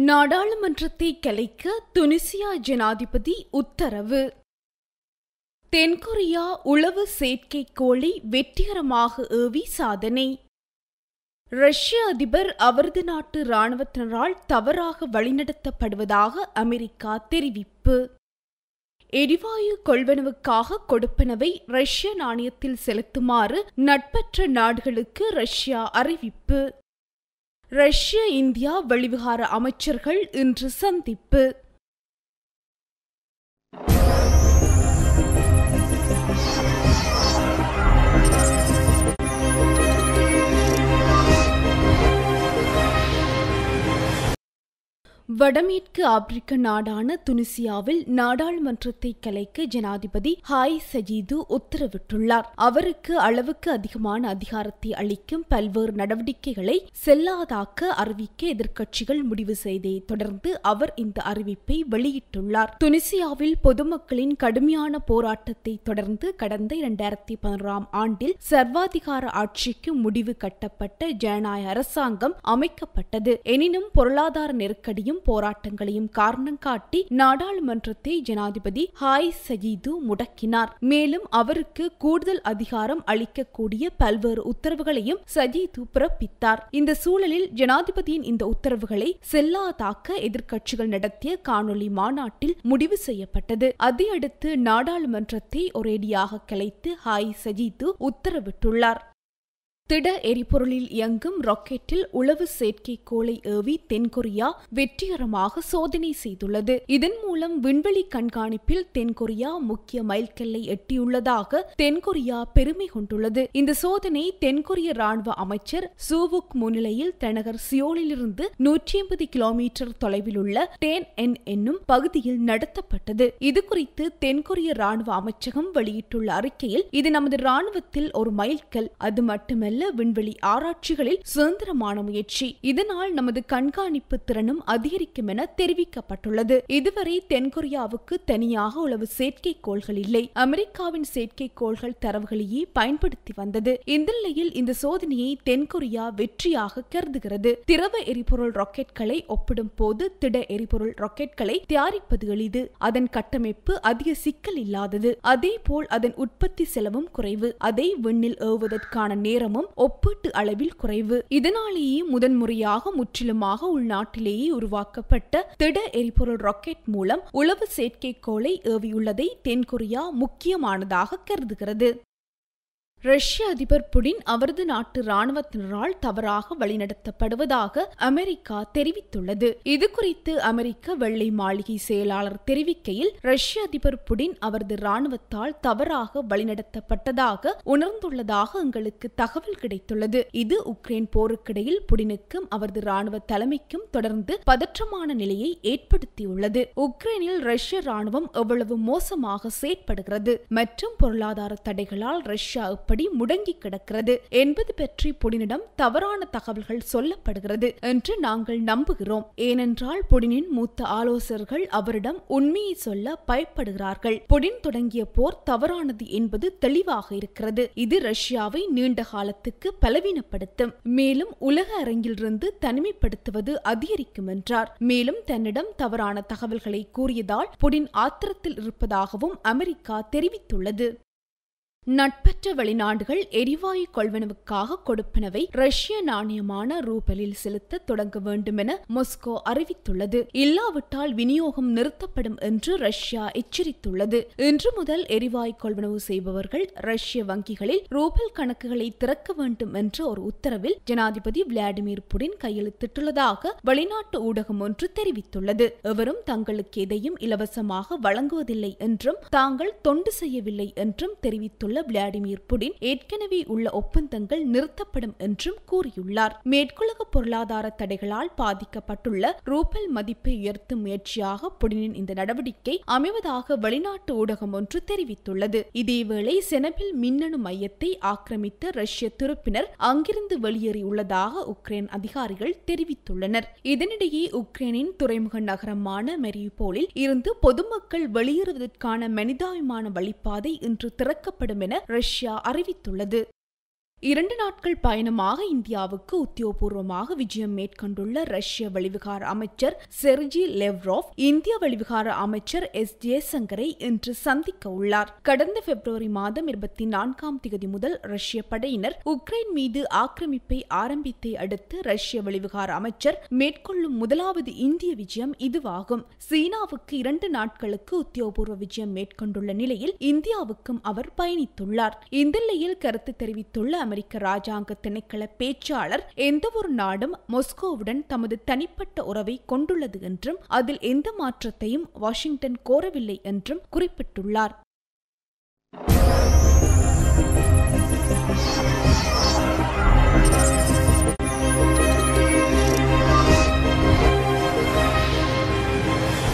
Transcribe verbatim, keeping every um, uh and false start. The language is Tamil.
நாடாளுமன்றத்தை கலைக்க துனிசியா ஜனாதிபதி உத்தரவு. தென்கொரியா உளவு செயற்கைக்கோளை வெற்றிகரமாக ஏவி சாதனை. ரஷ்ய அதிபர் அவரது நாட்டு இராணுவத்தினரால் தவறாக வழிநடத்தப்படுவதாக அமெரிக்கா தெரிவிப்பு. எரிவாயு கொள்வனவுக்காக கொடுப்பனவை ரஷ்ய நாணயத்தில் செலுத்துமாறு நட்பற்ற நாடுகளுக்கு ரஷ்யா அறிவிப்பு. ரஷ்ய இந்தியா வெளிவிவகார அமைச்சர்கள் இன்று சந்திப்பு. வடமேற்கு ஆப்பிரிக்க நாடான துனிசியாவில் நாடாளுமன்றத்தை கலைக்க ஜனாதிபதி ஹாய் சஜீது உத்தரவிட்டுள்ளார். அவருக்கு அளவுக்கு அதிகமான அதிகாரத்தை அளிக்கும் பல்வேறு நடவடிக்கைகளை செல்லாதாக்க அறிவிக்க எதிர்க்கட்சிகள் முடிவு செய்ததை தொடர்ந்து அவர் இந்த அறிவிப்பை வெளியிட்டுள்ளார். துனிசியாவில் பொதுமக்களின் கடுமையான போராட்டத்தை தொடர்ந்து கடந்த இரண்டாயிரத்தி பதினோராம் ஆண்டில் சர்வாதிகார ஆட்சிக்கு முடிவு கட்டப்பட்ட ஜனநாயக அரசாங்கம் அமைக்கப்பட்டது. எனினும் பொருளாதார நெருக்கடியும் போராட்டங்களையும் காரணம் காட்டி நாடாளுமன்றத்தை ஜனாதிபதி ஹாய் சஜீது முடக்கினார். மேலும் அவருக்கு கூடுதல் அதிகாரம் அளிக்கக்கூடிய பல்வேறு உத்தரவுகளையும் சஜீது பிறப்பித்தார். இந்த சூழலில் ஜனாதிபதியின் இந்த உத்தரவுகளை செல்லாதாக்க எதிர்க்கட்சிகள் நடத்திய காணொலி மாநாட்டில் முடிவு செய்யப்பட்டது. அதையடுத்து நாடாளுமன்றத்தை ஒரேடியாக கலைத்து ஹாய் சஜீது உத்தரவிட்டுள்ளார். திட எரிபொருளில் இயங்கும் ராக்கெட்டில் உளவு செயற்கைக்கோளை ஏவி தென்கொரியா வெற்றிகரமாக சோதனை செய்துள்ளது. இதன் மூலம் விண்வெளி கண்காணிப்பில் தென்கொரியா முக்கிய மைல்கல்லை எட்டியுள்ளதாக தென்கொரியா பெருமை கொண்டுள்ளது. இந்த சோதனை தென்கொரிய ராணுவ அமைச்சர் சூவுக் முன்னிலையில் தலைநகர் சியோலிலிருந்து நூற்றி ஐம்பது கிலோமீட்டர் தொலைவில் உள்ள டேன் என் என்னும் பகுதியில் நடத்தப்பட்டது. இதுகுறித்து தென்கொரிய ராணுவ அமைச்சகம் வெளியிட்டுள்ள அறிக்கையில், இது நமது ராணுவத்தில் ஒரு மைல்கல், அது மட்டுமல்ல விண்வெளி ஆராய்ச்சிகளில் சுதந்திரமான முயற்சி. இதனால் நமது கண்காணிப்பு திறனும் அதிகரிக்கும் என தெரிவிக்கப்பட்டுள்ளது. இதுவரை தென்கொரியாவுக்கு தனியாக உளவு செயற்கைக்கோள்கள் இல்லை. அமெரிக்காவின் செயற்கைக்கோள்கள் தரவுகளையே பயன்படுத்தி வந்தது. இந்த நிலையில் இந்த சோதனையை தென்கொரியா வெற்றியாக கருதுகிறது. திரவ எரிபொருள் ராக்கெட்களை ஒப்பிடும் போது திட எரிபொருள் ராக்கெட்களை தயாரிப்பது எளிது. அதன் கட்டமைப்பு அதிக சிக்கல் இல்லாதது. அதே போல் அதன் உற்பத்தி செலவும் குறைவு. அதை விண்ணில் ஏவுவதற்கான நேரமும் ஒப்பீட்டு அளவில் குறைவு. இதனாலேயே முதன்முறையாக முற்றிலுமாக உள்நாட்டிலேயே உருவாக்கப்பட்ட திட எரிபொருள் ராக்கெட் மூலம் உளவு செயற்கைக்கோளை ஏவியுள்ளதை தென்கொரியா முக்கியமானதாக கருதுகிறது. ரஷ்ய அதிபர் புடின் அவரது நாட்டு இராணுவத்தினரால் தவறாக வழிநடத்தப்படுவதாக அமெரிக்கா தெரிவித்துள்ளது. இதுகுறித்து அமெரிக்க வெள்ளை மாளிகை செயலாளர் தெரிவிக்கையில், ரஷ்ய அதிபர் புடின் அவரது இராணுவத்தால் தவறாக வழிநடத்தப்பட்டதாக உணர்ந்துள்ளதாக எங்களுக்கு தகவல் கிடைத்துள்ளது. இது உக்ரைன் போருக்கிடையில் புடினுக்கும் அவரது இராணுவ தலைமைக்கும் தொடர்ந்து பதற்றமான நிலையை ஏற்படுத்தியுள்ளது. உக்ரைனில் ரஷ்ய இராணுவம் எவ்வளவு மோசமாக செயற்படுகிறது மற்றும் பொருளாதார தடைகளால் ரஷ்யா முடங்கி கிடக்கிறது என்பது பற்றி புடினிடம் தவறான தகவல்கள் சொல்லப்படுகிறது என்று நாங்கள் நம்புகிறோம். ஏனென்றால் புடினின் மூத்த ஆலோசகர்கள் அவரிடம் உண்மையை சொல்ல பயப்படுகிறார்கள். புடின் தொடங்கிய போர் தவறானது என்பது தெளிவாக இருக்கிறது. இது ரஷ்யாவை நீண்ட காலத்துக்கு பலவீனப்படுத்தும், மேலும் உலக அரங்கிலிருந்து தனிமைப்படுத்துவது அதிகரிக்கும் என்றார். மேலும் தன்னிடம் தவறான தகவல்களை கூறியதால் புடின் ஆத்திரத்தில் இருப்பதாகவும் அமெரிக்கா தெரிவித்துள்ளது. நட்பற்ற வெளிநாடுகள் எரிவாயு கொள்வனவுக்காக கொடுப்பனவை ரஷ்ய நாணயமான ரூபலில் செலுத்த தொடங்க வேண்டும் என மாஸ்கோ அறிவித்துள்ளது. இல்லாவிட்டால் விநியோகம் நிறுத்தப்படும் என்று ரஷ்யா எச்சரித்துள்ளது. இன்று முதல் எரிவாயு கொள்வனவு செய்பவர்கள் ரஷ்ய வங்கிகளில் ரூபல் கணக்குகளை திறக்க வேண்டும் என்ற ஒரு உத்தரவில் ஜனாதிபதி விளாடிமிர் புடின் கையெழுத்திட்டுள்ளதாக வெளிநாட்டு ஊடகம் ஒன்று தெரிவித்துள்ளது. எவரும் தங்களுக்கு எதையும் இலவசமாக வழங்குவதில்லை என்றும் தாங்கள் தொண்டு செய்யவில்லை என்றும் தெரிவித்துள்ள விளாடிமிர் புடின் ஏற்கனவே உள்ள ஒப்பந்தங்கள் நிறுத்தப்படும் என்றும் கூறியுள்ளார். மேற்குலக பொருளாதார தடைகளால் பாதிக்கப்பட்டுள்ள ரூபல் மதிப்பை உயர்த்தும் முயற்சியாக புடினின் இந்த நடவடிக்கை அமைவதாக வெளிநாட்டு ஊடகம் ஒன்று தெரிவித்துள்ளது. இதேவேளை செனபில் மின்னணு மையத்தை ஆக்கிரமித்த ரஷ்ய துருப்பினர் அங்கிருந்து வெளியேறியுள்ளதாக உக்ரைன் அதிகாரிகள் தெரிவித்துள்ளனர். இதனிடையே உக்ரைனின் துறைமுக நகரமான மெரியுபோலில் இருந்து பொதுமக்கள் வெளியேறுவதற்கான மனிதாபிமான வழிப்பாதை இன்று திறக்கப்படும் என ரஷ்யா அறிவித்துள்ளது. இரண்டு நாட்கள் பயணமாக இந்தியாவுக்கு உத்தியோகபூர்வமாக விஜயம் மேற்கொண்டுள்ள ரஷ்ய வெளிவிகார அமைச்சர் செர்ஜி லெவ்ரோவ் இந்திய வெளிவிகார அமைச்சர் எஸ் ஜெய்சங்கரை இன்று சந்திக்க உள்ளார். கடந்த பிப்ரவரி மாதம் இருபத்தி நான்காம் தேதி முதல் ரஷ்ய படையினர் உக்ரைன் மீது ஆக்கிரமிப்பை ஆரம்பித்தை அடுத்து ரஷ்ய வெளிவிகார அமைச்சர் மேற்கொள்ளும் முதலாவது இந்திய விஜயம் இதுவாகும். சீனாவுக்கு இரண்டு நாட்களுக்கு உத்தியோகபூர்வ விஜயம் மேற்கொண்டுள்ள நிலையில் இந்தியாவுக்கும் அவர் பயணித்துள்ளார். இந்த நிலையில் கருத்து தெரிவித்துள்ள அமெரிக்க ராஜாங்க திணைக்கள பேச்சாளர் எந்தவொரு நாடும் மாஸ்கோவுடன் தமது தனிப்பட்ட உறவை கொண்டுள்ளது என்றும் அதில் எந்த மாற்றத்தையும் வாஷிங்டன் கோரவில்லை என்றும் குறிப்பிட்டுள்ளார்.